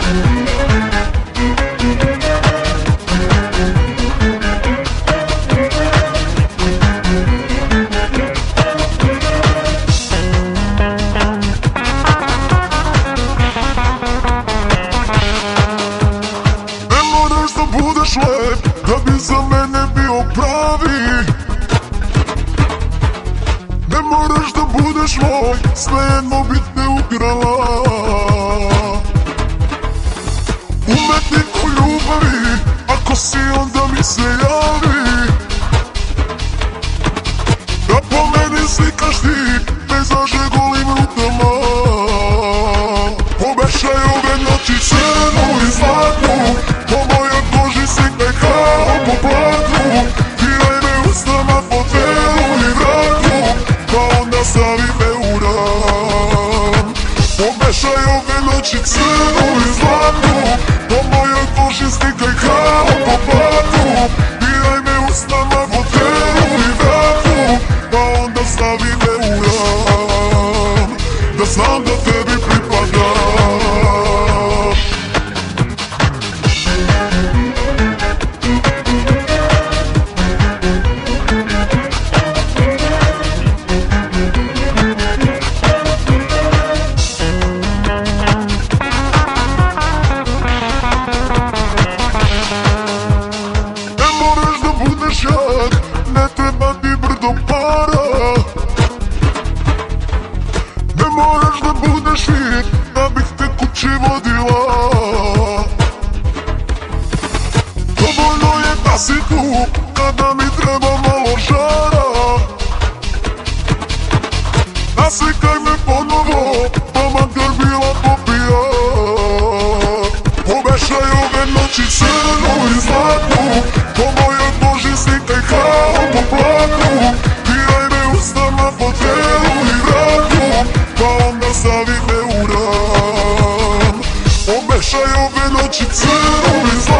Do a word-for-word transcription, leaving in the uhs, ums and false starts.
Da bi za mene bio pravi, ne moraš da budeš moj, svejedno bi te ukrala. Umetnik u ljubavi, ako si onda mi se javi, da po meni slikaš ti, pejzaže golim rukama. Pomešaj ove noći crnu i zlatnu, po mojoj koži slikaj kao po platu. Diraj me usnama po telu i vratu, pa onda stavi me u ran. Pomešaj ove noći crnu i zlatnu, po mojoj koži slikaj kao po platu. Diraj me usnama po telu i vratu, pa onda stavi me u ran. Da znam da tebi pripadam. Ne treba ti brdo para, ne moraš da budeš fit, da bih te kući vodila. Dovoljno je da si tu, kada mi treba malo žara. Naslikaj me ponovo, pa makar bila popija. Pomešaj ove noći crnu i zlatnu, po mojoj koži slikaj kao po platu. Diraj me usnama po telu i vratu, pa onda stavi me u ran. Pomešaj ove noći crnu i zlatnu,